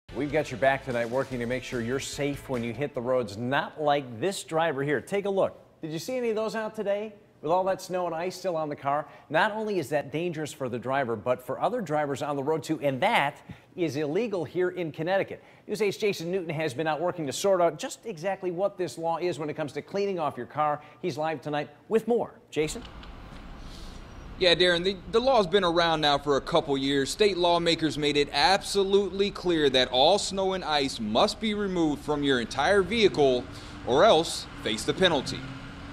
We've got your back tonight, working to make sure you're safe when you hit the roads, not like this driver here. Take a look. Did you see any of those out today? With all that snow and ice still on the car, not only is that dangerous for the driver, but for other drivers on the road too, and that is illegal here in Connecticut. News 8's Jason Newton has been out working to sort out just exactly what this law is when it comes to cleaning off your car. He's live tonight with more. Jason? Yeah, Darren, the law's been around now for a couple years. State lawmakers made it absolutely clear that all snow and ice must be removed from your entire vehicle or else face the penalty.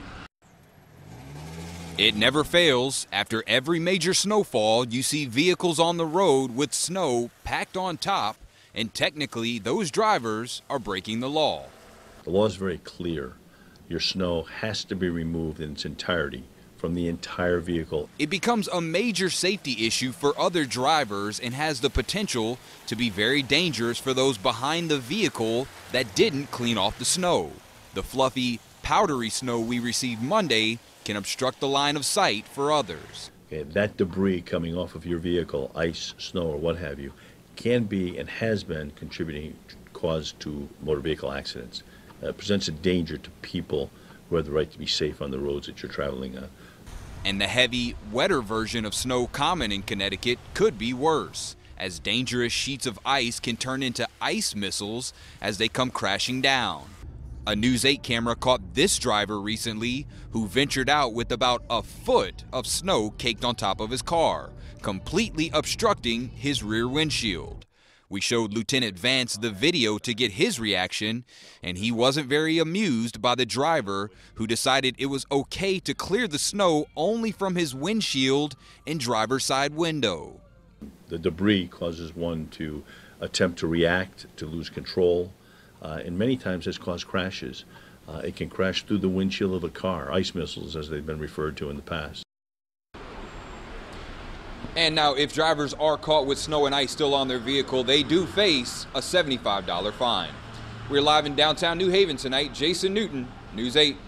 It never fails. After every major snowfall, you see vehicles on the road with snow packed on top, and technically those drivers are breaking the law. The law is very clear. Your snow has to be removed in its entirety from the entire vehicle. It becomes a major safety issue for other drivers and has the potential to be very dangerous for those behind the vehicle that didn't clean off the snow. The fluffy, powdery snow we received Monday can obstruct the line of sight for others. Okay, that debris coming off of your vehicle, ice, snow, or what have you, can be and has been contributing cause to motor vehicle accidents. It presents a danger to people who have the right to be safe on the roads that you're traveling on. And the heavy, wetter version of snow common in Connecticut could be worse, as dangerous sheets of ice can turn into ice missiles as they come crashing down. A News 8 camera caught this driver recently who ventured out with about a foot of snow caked on top of his car, completely obstructing his rear windshield. We showed Lieutenant Vance the video to get his reaction, and he wasn't very amused by the driver who decided it was okay to clear the snow only from his windshield and driver's side window. The debris causes one to attempt to react, to lose control, and many times has caused crashes. It can crash through the windshield of a car, ice missiles as they've been referred to in the past. And now, if drivers are caught with snow and ice still on their vehicle, they do face a $75 fine. We're live in downtown New Haven tonight. Jason Newton, News 8.